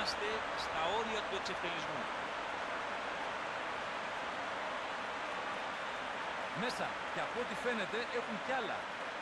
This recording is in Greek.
είμαστε στα όρια του εξευτελισμού. Μέσα, και από ό,τι φαίνεται έχουν κι άλλα.